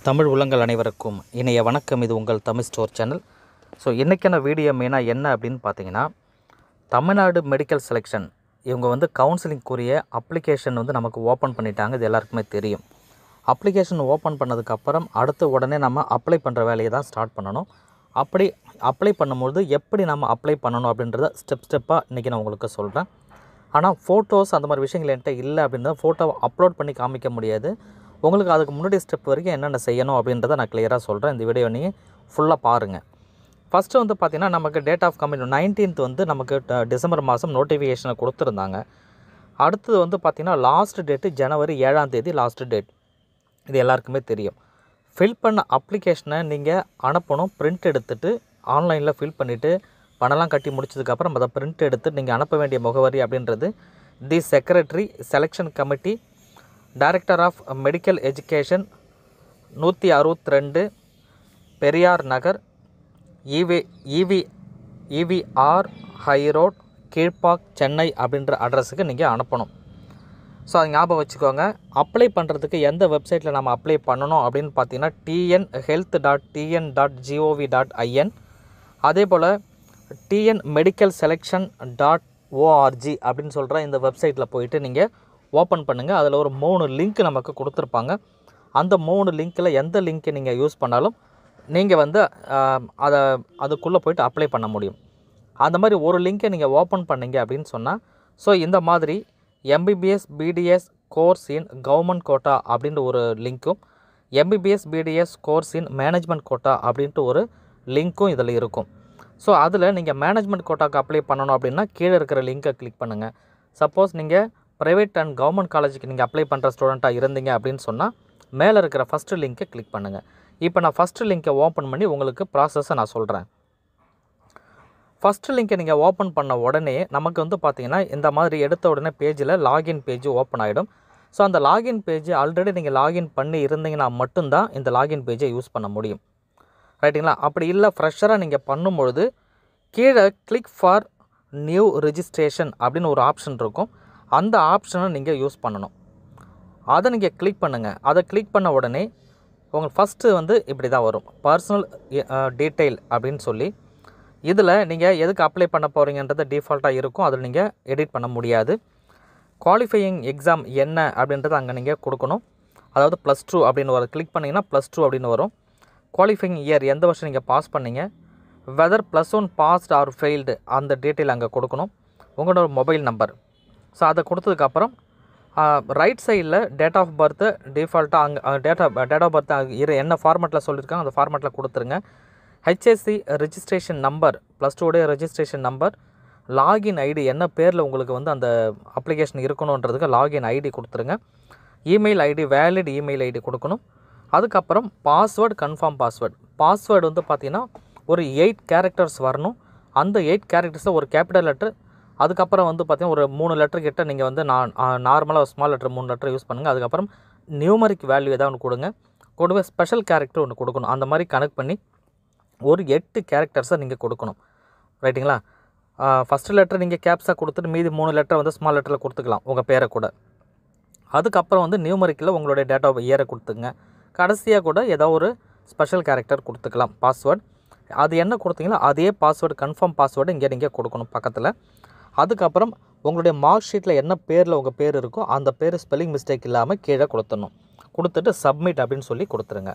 தமிழ் உள்ளங்கள் அனைவருக்கும் இணைய வணக்கம். இது உங்கள் தமிழ் ஸ்டோர் சேனல். ஸோ இன்றைக்கான வீடியோ மெயினாக என்ன அப்படின்னு பார்த்தீங்கன்னா, தமிழ்நாடு மெடிக்கல் செலெக்ஷன் இவங்க வந்து கவுன்சிலிங்குரிய அப்ளிகேஷன் வந்து நமக்கு ஓப்பன் பண்ணிட்டாங்க. இது எல்லாருக்குமே தெரியும். அப்ளிகேஷன் ஓப்பன் பண்ணதுக்கப்புறம் அடுத்து உடனே நம்ம அப்ளை பண்ணுற வேலையை தான் ஸ்டார்ட் பண்ணணும். அப்படி அப்ளை பண்ணும்போது எப்படி நம்ம அப்ளை பண்ணணும் அப்படின்றத ஸ்டெப்பாக இன்றைக்கி நான் உங்களுக்கு சொல்கிறேன். ஆனால் ஃபோட்டோஸ் அந்த மாதிரி விஷயங்கள் என்கிட்ட இல்லை அப்படின்றத ஃபோட்டோவை அப்லோட் பண்ணி காமிக்க முடியாது. உங்களுக்கு அதுக்கு முன்னாடி ஸ்டெப் வரைக்கும் என்னென்ன செய்யணும் அப்படின்றத நான் கிளியராக சொல்கிறேன். இந்த வீடியோ நீங்கள் ஃபுல்லாக பாருங்கள். ஃபஸ்ட்டு வந்து பார்த்திங்கன்னா, நமக்கு டேட் ஆஃப் கம்ப்ளீட் 19th வந்து நமக்கு டிசம்பர் மாதம் நோட்டிஃபிகேஷனை கொடுத்துருந்தாங்க. அடுத்தது வந்து பார்த்திங்கன்னா, லாஸ்ட் டேட்டு ஜனவரி 7ஆம் தேதி லாஸ்ட் டேட். இது எல்லாருக்குமே தெரியும். ஃபில் பண்ண அப்ளிகேஷனை நீங்கள் அனுப்பணும். பிரிண்ட் எடுத்துகிட்டு ஆன்லைனில் ஃபில் பண்ணிவிட்டு பணம்லாம் கட்டி முடிச்சதுக்கப்புறம் அதை பிரிண்ட் எடுத்து நீங்கள் அனுப்ப வேண்டிய முகவரி அப்படின்றது the secretary selection committee director of medical education 162 Periyar Nagar EVR high road Kilpauk Chennai அப்படின்ற அட்ரஸுக்கு நீங்கள் அனுப்பணும். ஸோ அது ஞாபகம் வச்சுக்கோங்க. அப்ளை பண்ணுறதுக்கு எந்த வெப்சைட்டில் நம்ம அப்ளை பண்ணணும் அப்படின்னு பார்த்தீங்கன்னா tnhealth.tn.gov.in, அதே போல் tnmedicalselection.org அப்படின்னு சொல்கிற இந்த வெப்சைட்டில் போயிட்டு நீங்கள் ஓப்பன் பண்ணுங்கள். அதில் ஒரு 3 லிங்க் நமக்கு கொடுத்துருப்பாங்க. அந்த 3 லிங்க்கில் எந்த லிங்க்கை நீங்கள் யூஸ் பண்ணாலும் நீங்கள் வந்து அதுக்குள்ளே போய்ட்டு அப்ளை பண்ண முடியும். அந்த மாதிரி ஒரு லிங்க்கை நீங்கள் ஓப்பன் பண்ணிங்க அப்படின்னு சொன்னால், ஸோ இந்த மாதிரி MBBS BDS course in government quota அப்படின்ற ஒரு லிங்க்கும் MBBS BDS course in management quota அப்படின்ட்டு ஒரு லிங்க்கும் இதில் இருக்கும். ஸோ அதில் நீங்கள் மேனேஜ்மெண்ட் கோட்டாவுக்கு அப்ளை பண்ணணும் அப்படின்னா கீழே இருக்கிற லிங்க்கை கிளிக் பண்ணுங்கள். சப்போஸ் நீங்கள் ப்ரைவேட் அண்ட் கவர்மெண்ட் காலேஜுக்கு நீங்கள் அப்ளை பண்ணுற ஸ்டூடெண்ட்டாக இருந்தீங்க அப்படின்னு சொன்னால் மேலே இருக்கிற ஃபஸ்ட்டு லிங்க்கை கிளிக் பண்ணுங்கள். இப்போ நான் ஃபஸ்ட்டு லிங்க்கை ஓப்பன் பண்ணி உங்களுக்கு ப்ராசஸை நான் சொல்கிறேன். ஃபஸ்ட்டு லிங்க்கை நீங்கள் ஓப்பன் பண்ண உடனே நமக்கு வந்து பார்த்திங்கன்னா, இந்த மாதிரி எடுத்த உடனே பேஜில் லாகின் பேஜ் ஓப்பன் ஆகிடும். ஸோ அந்த லாகின் பேஜ் ஆல்ரெடி நீங்கள் லாகின் பண்ணி இருந்தீங்கன்னா மட்டும்தான் இந்த லாகின் பேஜை யூஸ் பண்ண முடியும். ரைட்டுங்களா? அப்படி இல்லை ஃப்ரெஷராக நீங்கள் பண்ணும்பொழுது கீழே கிளிக் ஃபார் நியூ ரிஜிஸ்ட்ரேஷன் அப்படின்னு ஒரு ஆப்ஷன் இருக்கும். அந்த ஆப்ஷனை நீங்கள் யூஸ் பண்ணணும். அதை நீங்கள் கிளிக் பண்ணுங்கள். அதை கிளிக் பண்ண உடனே உங்களுக்கு ஃபஸ்ட்டு வந்து இப்படி தான் வரும், பர்சனல் டீட்டெயில் அப்படின்னு சொல்லி. இதில் நீங்கள் எதுக்கு அப்ளை பண்ண போகிறீங்கன்றது டிஃபால்ட்டாக இருக்கும். அதில் நீங்கள் எடிட் பண்ண முடியாது. குவாலிஃபையிங் எக்ஸாம் என்ன அப்படின்றத அங்கே நீங்கள் கொடுக்கணும். அதாவது +2 அப்படின்னு வரும். கிளிக் பண்ணிங்கன்னா +2 அப்படின்னு வரும். குவாலிஃபையிங் இயர் எந்த வருஷம் நீங்கள் பாஸ் பண்ணீங்க, வெதர் +1 பாஸ்ட் ஆர் ஃபெயில்டு அந்த டீட்டெயில் அங்கே கொடுக்கணும். உங்களோட மொபைல் நம்பர். ஸோ அதை கொடுத்ததுக்கப்புறம் ரைட் சைடில் டேட் ஆஃப் பர்த்து டிஃபால்ட்டாக அங்கே டேட் ஆஃப் பர்த் என்ன ஃபார்மேட்டில் சொல்லியிருக்காங்க அந்த ஃபார்மேட்டில் கொடுத்துருங்க. HSC registration number, +2 registration number, login ID என்ன பேரில் உங்களுக்கு வந்து அந்த அப்ளிகேஷன் இருக்கணுன்றதுக்கு லாகின் ஐடி கொடுத்துருங்க. Email ID, valid email ID கொடுக்கணும். அதுக்கப்புறம் பாஸ்வேர்டு, கன்ஃபார்ம் பாஸ்வேர்டு வந்து பார்த்திங்கன்னா ஒரு 8 கேரக்டர்ஸ் வரணும். அந்த 8 கேரக்டர்ஸை ஒரு கேபிட்டல் லெட்டர், அதுக்கப்புறம் வந்து பார்த்திங்கன்னா ஒரு 3 லெட்டர் கிட்ட நீங்கள் வந்து நார்மலாக ஸ்மால் லெட்டர் 3 லெட்டர் யூஸ் பண்ணுங்கள். அதுக்கப்புறம் நியூமரிக் வேல்யூ ஏதாவது ஒன்று கொடுங்க. கூடவே ஸ்பெஷல் கேரக்டர் ஒன்று கொடுக்கணும். அந்த மாதிரி கனெக்ட் பண்ணி ஒரு 8 கேரக்டர்ஸை நீங்கள் கொடுக்கணும். ரைட்டுங்களா? ஃபஸ்ட்டு லெட்டர் நீங்கள் கேப்ஸாக கொடுத்துட்டு மீதி 3 லெட்டர் வந்து ஸ்மால் லெட்டரில் கொடுத்துக்கலாம் உங்கள் பேரை கூட. அதுக்கப்புறம் வந்து நியூமரிக்கில் உங்களுடைய டேட் ஆஃப் இயரை கொடுத்துங்க. கடைசியாக கூட ஏதோ ஒரு ஸ்பெஷல் கேரக்டர் கொடுத்துக்கலாம். பாஸ்வேர்டு அது என்ன கொடுத்தீங்களோ அதே பாஸ்வேர்டு, கன்ஃபார்ம் பாஸ்வேர்டு இங்கே நீங்கள் கொடுக்கணும் பக்கத்தில். அதுக்கப்புறம் உங்களுடைய மார்க் ஷீட்டில் என்ன பேரில் உங்கள் பேர் இருக்கோ அந்த பேர் ஸ்பெல்லிங் மிஸ்டேக் இல்லாமல் கீழே கொடுத்துடணும். கொடுத்துட்டு சப்மிட் அப்படின்னு சொல்லி கொடுத்துருங்க.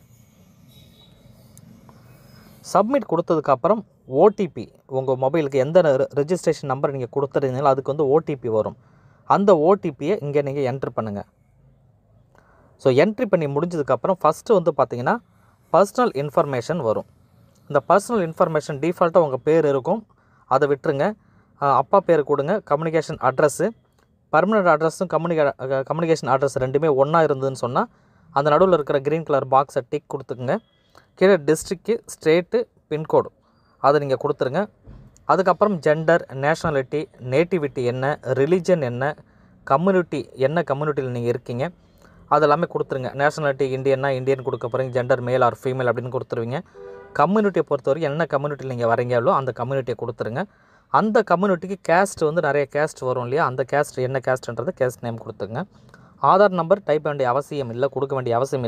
சப்மிட் கொடுத்ததுக்கப்புறம் OTP உங்கள் மொபைலுக்கு எந்த ரெஜிஸ்ட்ரேஷன் நம்பர் நீங்கள் கொடுத்துருந்தீங்களோ அதுக்கு வந்து OTP வரும். அந்த OTPயை இங்கே நீங்கள் என்ட்ரு பண்ணுங்கள். ஸோ என்ட்ரி பண்ணி முடிஞ்சதுக்கப்புறம் ஃபஸ்ட்டு வந்து பார்த்திங்கன்னா பர்சனல் இன்ஃபர்மேஷன் வரும். இந்த பர்சனல் இன்ஃபர்மேஷன் டிஃபால்ட்டாக உங்கள் பேர் இருக்கும், அதை விட்டுருங்க. அப்பா பேர் கொடுங்க. கம்யூனிகேஷன் அட்ரஸ்ஸு, பர்மனெண்ட் அட்ரஸும் கம்யூனிகேஷன் அட்ரஸ் ரெண்டுமே ஒன்றா இருந்ததுன்னு சொன்னால் அந்த நடுவில் இருக்கிற க்ரீன் கலர் பாக்ஸை டிக் கொடுத்துக்குங்க. கீழே டிஸ்ட்ரிக்ட்டு, ஸ்டேட்டு, பின்கோடு அதை நீங்கள் கொடுத்துருங்க. அதுக்கப்புறம் ஜெண்டர், நேஷ்னாலிட்டி, நேட்டிவிட்டி என்ன, ரிலிஜன் என்ன, கம்யூனிட்டி என்ன கம்யூனிட்டியில் நீங்கள் இருக்கீங்க அதெல்லாமே கொடுத்துருங்க. நேஷ்னாலிட்டி இந்தியன்னா இந்தியன் கொடுக்க போகிறீங்க, ஜெண்டர் மேல் ஆர் ஃபீமேல் அப்படின்னு கொடுத்துருவீங்க. கம்யூனிட்டியை பொறுத்தவரைக்கும் என்ன கம்யூனிட்டியில் நீங்கள் வரீங்களோ அந்த கம்யூனிட்டியை கொடுத்துருங்க. அந்த கம்யூனிட்டிக்கு கேஸ்ட் வந்து நிறைய கேஸ்ட் வரும் இல்லையா, அந்த கேஸ்ட் என்ன கேஸ்ட்ன்றது கேஸ்ட் நேம் கொடுத்துங்க. ஆதார் நம்பர் டைப் வேண்டிய அவசியம் இல்லை, கொடுக்க வேண்டிய அவசியம் இல்லை.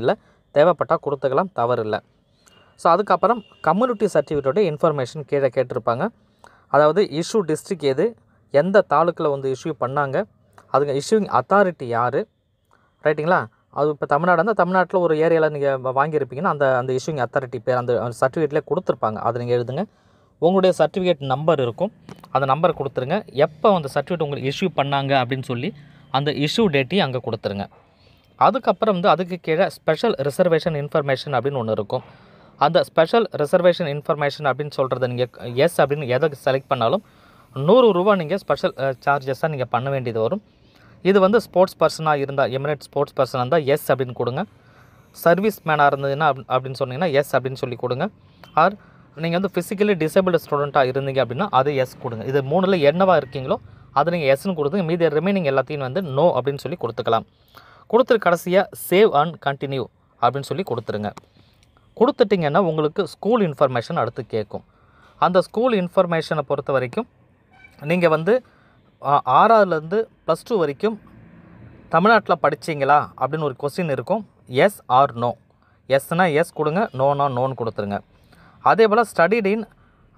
தேவைப்பட்டால் கொடுத்துக்கலாம், தவறு இல்லை. ஸோ அதுக்கப்புறம் கம்யூனிட்டி சர்டிஃபிகேட்டோட இன்ஃபர்மேஷன் கீழே கேட்டிருப்பாங்க. அதாவது இஷ்யூ டிஸ்ட்ரிக் எது, எந்த தாலுக்கில் வந்து இஷ்யூ பண்ணாங்க, அதுக்கு இஷ்யூவிங் அத்தாரிட்டி யார், ரைட்டுங்களா. அது இப்போ தமிழ்நாடு இருந்தால் தமிழ்நாட்டில் ஒரு ஏரியாவில் நீங்கள் வாங்கியிருப்பீங்கன்னா அந்த இஷ்யூவிங் அத்தாரிட்டி பேர் அந்த சர்டிஃபிகேட்லேயே கொடுத்துருப்பாங்க, அதை நீங்கள் எழுதுங்க. உங்களுடைய சர்டிஃபிகேட் நம்பர் இருக்கும், அந்த நம்பரை கொடுத்துருங்க. எப்போ அந்த சர்டிஃபிகேட் உங்களுக்கு இஷ்யூ பண்ணாங்க அப்படின்னு சொல்லி அந்த இஷ்யூ டேட்டையும் அங்கே கொடுத்துருங்க. அதுக்கப்புறம் வந்து அதுக்கு கீழே ஸ்பெஷல் ரிசர்வேஷன் இன்ஃபர்மேஷன் அப்படின்னு ஒன்று இருக்கும். அந்த ஸ்பெஷல் ரிசர்வேஷன் இன்ஃபர்மேஷன் அப்படின்னு சொல்கிறத நீங்கள் எஸ் அப்படின்னு எதை செலக்ட் பண்ணாலும் 100 ரூபா நீங்கள் ஸ்பெஷல் சார்ஜஸாக நீங்கள் பண்ண வேண்டியது வரும். இது வந்து ஸ்போர்ட்ஸ் பர்சனாக இருந்தால், எமினேட் ஸ்போர்ட்ஸ் பர்சனாக இருந்தால் எஸ் அப்படின்னு கொடுங்க. சர்வீஸ் மேனாக இருந்ததுன்னா அப்படின்னு சொன்னீங்கன்னா எஸ் அப்படின்னு சொல்லி கொடுங்க. ஆர் நீங்கள் வந்து ஃபிசிக்கலி டிசேபிள்டு ஸ்டூடெண்ட்டாக இருந்தீங்க அப்படின்னா அது எஸ் கொடுங்க. இது 3ல் என்னவா இருக்கீங்களோ அது நீங்கள் எஸ்ன்னு கொடுத்துங்க. மீதி ரிமைனிங் எல்லாத்தையும் வந்து நோ அப்படின்னு சொல்லி கொடுத்துக்கலாம். கொடுத்துரு கடைசியாக சேவ் அண்ட் கண்டினியூ அப்படின்னு சொல்லி கொடுத்துருங்க. கொடுத்துட்டிங்கன்னா உங்களுக்கு ஸ்கூல் இன்ஃபர்மேஷன் அடுத்து கேட்கும். அந்த ஸ்கூல் இன்ஃபர்மேஷனை பொறுத்த வரைக்கும் நீங்கள் வந்து 6ஆவதுலேருந்து +2 வரைக்கும் தமிழ்நாட்டில் படிச்சிங்களா அப்படின்னு ஒரு கொஸ்டின் இருக்கும். Yes or no. எஸ்னா எஸ் கொடுங்க, நோனா நோன்னு கொடுத்துருங்க. அதே போல் studied in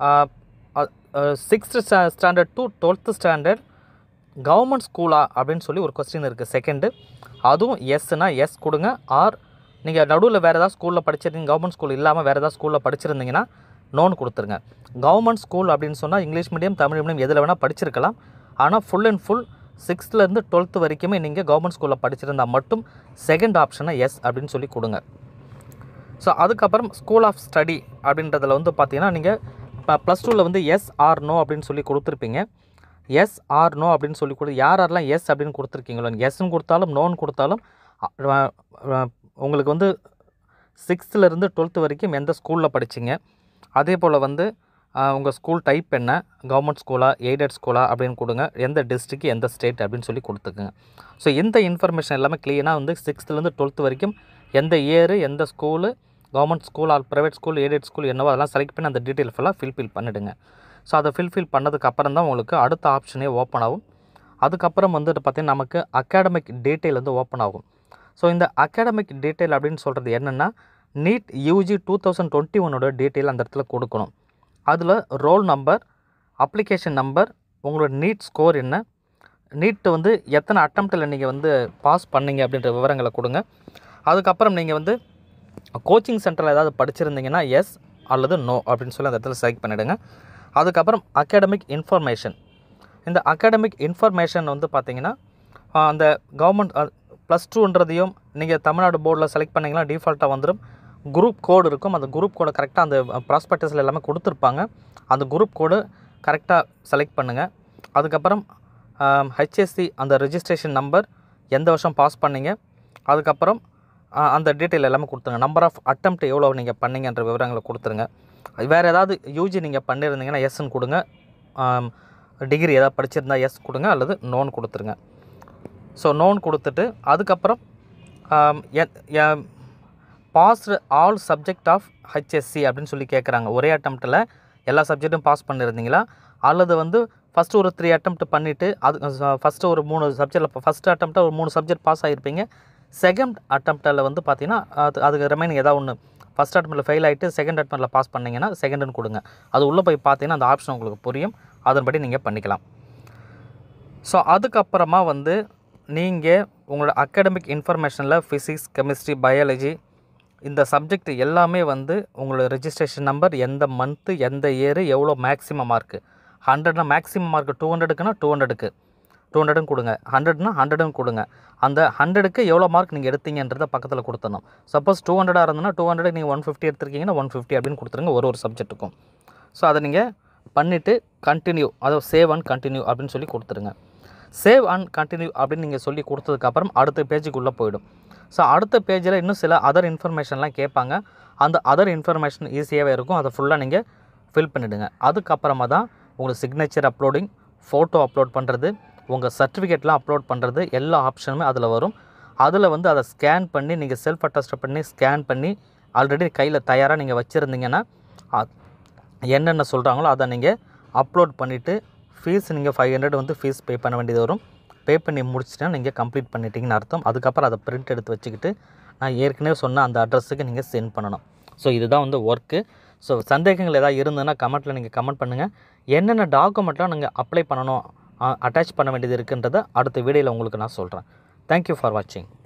6th standard to 12th standard government ஸ்கூலா அப்படின்னு சொல்லி ஒரு கொஸ்டின் இருக்குது செகண்டு. அதுவும் எஸ்னா எஸ் கொடுங்க. ஆர் நீங்கள் நடுவில் வேறு ஏதாவது ஸ்கூலில் படிச்சிருந்தீங்க, கவர்மெண்ட் ஸ்கூல் இல்லாமல் வேறு ஏதாவது ஸ்கூலில் படிச்சிருந்தீங்கன்னா நோன்னு கொடுத்துருங்க. கவர்மெண்ட் ஸ்கூல் அப்படின்னு சொன்னால் இங்கிலீஷ் மீடியம், தமிழ் மீடியம் எதில் வேணால் படிச்சிருக்கலாம். ஆனால் ஃபுல் அண்ட் ஃபுல் 6th-லேருந்து 12th வரைக்குமே நீங்கள் கவர்மெண்ட் ஸ்கூலில் படிச்சிருந்தால் மட்டும் செகண்ட் ஆப்ஷனை எஸ் அப்படின்னு சொல்லி கொடுங்க. ஸோ அதுக்கப்புறம் ஸ்கூல் ஆஃப் ஸ்டடி அப்படின்றதில் வந்து பார்த்தீங்கன்னா நீங்கள் +2ல் வந்து எஸ் ஆர் நோ அப்படின்னு சொல்லி கொடுத்துருப்பீங்க. எஸ் ஆர் நோ அப்படின்னு சொல்லி யாரெல்லாம் எஸ் அப்படின்னு கொடுத்துருக்கீங்களோ, எஸ்ன்னு கொடுத்தாலும் நோன்னு கொடுத்தாலும் உங்களுக்கு வந்து 6th-லேருந்து 12th வரைக்கும் எந்த ஸ்கூலில் படிச்சிங்க, அதே போல் வந்து உங்கள் ஸ்கூல் டைப் என்ன, கவர்மெண்ட் ஸ்கூலா எய்டட் ஸ்கூலா அப்படின்னு கொடுங்க. எந்த டிஸ்ட்ரிக்ட் எந்த ஸ்டேட் அப்படின்னு சொல்லி கொடுத்துக்குங்க. ஸோ இந்த இன்ஃபர்மேஷன் எல்லாமே க்ளீனாக வந்து 6th-லேருந்து 12th வரைக்கும் எந்த இயரு, எந்த school, government school or private school, aided school என்னவோ அதெல்லாம் செலக்ட் பண்ணி அந்த டீட்டெயில் ஃபுல்லாக ஃபில் பண்ணிவிடுங்க. ஸோ அதை ஃபில் பண்ணதுக்கப்புறம் தான் உங்களுக்கு அடுத்த ஆப்ஷனே ஓப்பன் ஆகும். அதுக்கப்புறம் வந்துட்டு பார்த்திங்கன்னா நமக்கு அகாடமிக் டீட்டெயில் வந்து ஓப்பன் ஆகும். ஸோ இந்த அகாடமிக் டீட்டெயில் அப்படின்னு சொல்கிறது என்னென்னா நீட் யூஜி 2021 டீட்டெயில் அந்த இடத்துல கொடுக்கணும். அதில் ரோல் நம்பர், அப்ளிகேஷன் நம்பர், உங்களோட நீட் ஸ்கோர் என்ன, நீட் வந்து எத்தனை அட்டம்ப்டில் நீங்கள் வந்து பாஸ் பண்ணீங்க அப்படின்ற விவரங்களை கொடுங்க. அதுக்கப்புறம் நீங்கள் வந்து கோச்சிங் சென்டரில் ஏதாவது படிச்சிருந்தீங்கன்னா எஸ் அல்லது நோ அப்படின்னு சொல்லி அந்த இடத்துல செலக்ட் பண்ணிவிடுங்க. அதுக்கப்புறம் அகாடமிக் இன்ஃபர்மேஷன். இந்த அகாடமிக் இன்ஃபர்மேஷன் வந்து பார்த்திங்கன்னா அந்த கவர்மெண்ட் +2ன்றதையும் நீங்கள் தமிழ்நாடு போர்டில் செலக்ட் பண்ணிங்கன்னா டிஃபால்ட்டாக வந்துடும். குரூப் கோடு இருக்கும், அந்த குரூப் கோடை கரெக்டாக அந்த ப்ராஸ்பெக்டஸில் எல்லாமே கொடுத்துருப்பாங்க. அந்த குரூப் கோடு கரெக்டாக செலக்ட் பண்ணுங்கள். அதுக்கப்புறம் ஹெச்எஸ்சி அந்த ரெஜிஸ்ட்ரேஷன் நம்பர், எந்த வருஷம் பாஸ் பண்ணிங்க, அதுக்கப்புறம் அந்த டீட்டெயில் எல்லாமே கொடுத்துருங்க. நம்பர் ஆஃப் அட்டம்ப்ட் எவ்வளோ நீங்கள் பண்ணிங்கன்ற விவரங்களை கொடுத்துருங்க. வேறு ஏதாவது யூஜி நீங்கள் பண்ணியிருந்தீங்கன்னா எஸ்ன்னு கொடுங்க. டிகிரி ஏதாவது படிச்சிருந்தா எஸ் கொடுங்க அல்லது நோன் கொடுத்துருங்க. ஸோ நோன் கொடுத்துட்டு அதுக்கப்புறம் passed all subject of HSC அப்படின்னு சொல்லி கேட்குறாங்க. ஒரே அட்டம்ப்டில் எல்லா சப்ஜெக்ட்டும் பாஸ் பண்ணியிருந்தீங்களா, அல்லது வந்து ஃபஸ்ட்டு ஒரு 3 அட்டம்ப்ட் பண்ணிவிட்டு அது ஃபஸ்ட்டு ஒரு 3 சப்ஜெக்டில் ஃபஸ்ட்டு அட்டம்ப்டாக ஒரு 3 சப்ஜெக்ட் பாஸ் ஆகிருப்பீங்க. செகண்ட் அட்டம்ப்டில் வந்து பார்த்தீங்கன்னா அதுக்கு ரிமைனிங் ஏதாவது ஒன்று ஃபஸ்ட் அட்டம்ப்டில் ஃபெயில் ஆகிட்டு செகண்ட் அட்டம்ப்டில் பாஸ் பண்ணிங்கன்னா செகண்டுன்னு கொடுங்க. அது உள்ளே போய் பார்த்தீங்கன்னா அந்த ஆப்ஷன் உங்களுக்கு புரியும், அதன்படி நீங்கள் பண்ணிக்கலாம். ஸோ அதுக்கப்புறமா வந்து நீங்கள் உங்களோட அகாடமிக் இன்ஃபர்மேஷனில் ஃபிசிக்ஸ், கெமிஸ்ட்ரி, பயாலஜி இந்த சப்ஜெக்ட் எல்லாமே வந்து உங்களோட ரெஜிஸ்ட்ரேஷன் நம்பர், எந்த மந்த்து, எந்த இயரு, எவ்வளோ மேக்ஸிமம் மார்க்கு. 100னா மேக்ஸிமம் மார்க்கு 200க்குன்னா 200ன்னு கொடுங்க. 100னா 100ன்னு கொடுங்க. அந்த 100க்கு எவ்வளோ மார்க் நீங்கள் எடுத்தீங்கன்றதை பக்கத்தில் கொடுத்துடணும். சப்போஸ் 200 இருந்ததுன்னா 200 நீங்கள் 150 எடுத்திருக்கீங்கன்னா 150 அப்படின்னு கொடுத்துருங்க ஒரு சப்ஜெக்ட்டுக்கும். ஸோ அதை நீங்கள் பண்ணிவிட்டு கண்டினியூ, அதாவது சேவ் அண்ட் கண்டினியூ அப்படின்னு சொல்லி கொடுத்துருங்க. சேவ் அண்ட் கண்டினியூ அப்படின்னு நீங்கள் சொல்லி கொடுத்ததுக்கப்புறம் அடுத்த பேஜுக்குள்ளே போயிடும். ஸோ அடுத்த பேஜில் இன்னும் சில அதர் இன்ஃபர்மேஷன்லாம் கேட்பாங்க. அந்த அதர் இன்ஃபர்மேஷன் ஈஸியாகவே இருக்கும், அதை ஃபுல்லாக நீங்கள் ஃபில் பண்ணிவிடுங்க. அதுக்கப்புறமா தான் உங்களுக்கு சிக்னேச்சர் அப்லோடிங், ஃபோட்டோ அப்லோட் பண்ணுறது, உங்கள் சர்டிஃபிகேட்லாம் அப்லோட் பண்ணுறது எல்லா ஆப்ஷனுமே அதில் வரும். அதில் வந்து அதை ஸ்கேன் பண்ணி நீங்கள் செல்ஃப் அட்டஸ்ட் பண்ணி ஸ்கேன் பண்ணி ஆல்ரெடி கையில் தயாராக நீங்கள் வச்சுருந்தீங்கன்னா என்னென்ன சொல்கிறாங்களோ அதை நீங்கள் அப்லோட் பண்ணிவிட்டு ஃபீஸ் நீங்கள் 500 வந்து ஃபீஸ் பே பண்ண வேண்டியது வரும். பே பண்ணி முடிச்சுட்டா நீங்கள் கம்ப்ளீட் பண்ணிட்டீங்கன்னு அர்த்தம். அதுக்கப்புறம் அதை பிரிண்ட் எடுத்து வச்சுக்கிட்டு நான் ஏற்கனவே சொன்ன அந்த அட்ரஸுக்கு நீங்கள் சென்ட் பண்ணணும். ஸோ இதுதான் வந்து ஒர்க்கு. ஸோ சந்தேகங்கள் ஏதாவது இருந்ததுன்னா கமெண்ட்டில் நீங்கள் கமெண்ட் பண்ணுங்கள். என்னென்ன டாக்குமெண்ட்லாம் நீங்கள் அப்ளை பண்ணணும், அட்டாச் பண்ண வேண்டியது இருக்குன்றதை அடுத்த வீடியோவில் உங்களுக்கு நான் சொல்கிறேன். தேங்க்யூ ஃபார் வாட்சிங்.